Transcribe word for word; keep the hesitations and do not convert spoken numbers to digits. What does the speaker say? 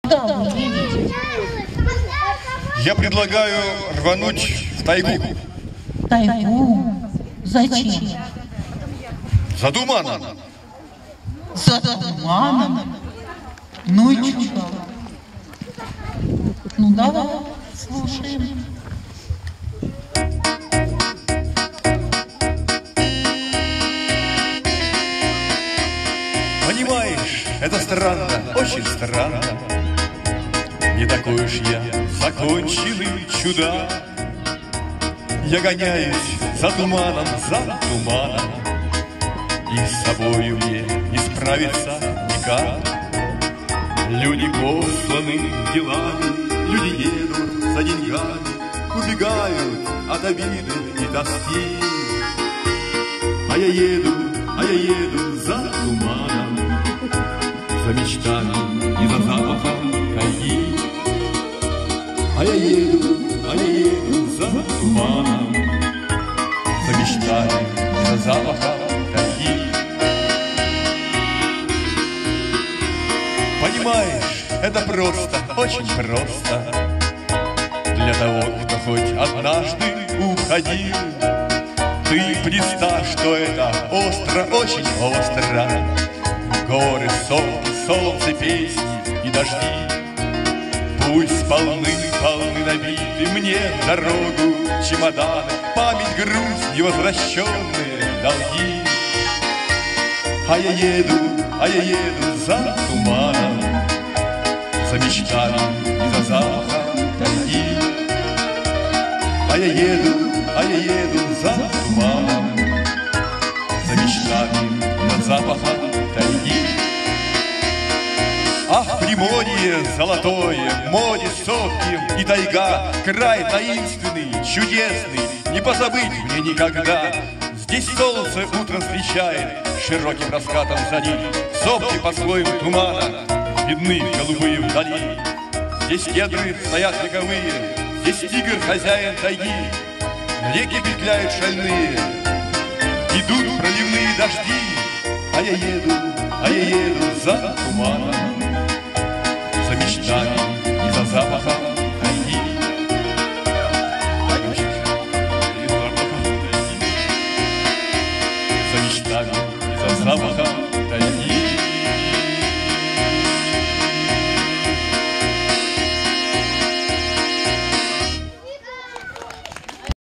Куда вы едете? Я предлагаю рвануть в тайгу. Тайгу? Зачем? За туманом. За туманом? Ну и чудо. Ну давай, слушаем. Понимаешь, это странно, очень странно. Не такой уж я законченный чудак. Я гоняюсь за туманом, за туманом, и с собою мне не справиться никак. Люди посланы делами, люди едут за деньгами, убегают от обиды и тоски. А я еду, а я еду за туманом, за мечтами и за запахом тайги. А я еду, а я еду за туманом, за мечтами и за запахом тайги. Понимаешь, это просто, очень просто для того, кто хоть однажды уходил. Ты представь, что это остро, очень остро. Горы, солнце, солнце, песни и дожди. Пусть полны, полны набиты мне дорогу чемоданы, память, грусть, невозвращенные долги. А я еду, а я еду за туманом, за мечтами и за запахом тайги. А я еду, а я еду за туманом, за мечтами и за запахом тайги. Ах, Приморье золотое, море сопки и тайга, край таинственный, чудесный, не позабыть мне никогда. Здесь солнце утром встречает широким раскатом зари, сопки под слоем тумана видны голубые вдали. Здесь кедры стоят вековые, здесь тигр хозяин тайги. Реки петляют шальные, идут проливные дожди. А я еду, а я еду за туманом,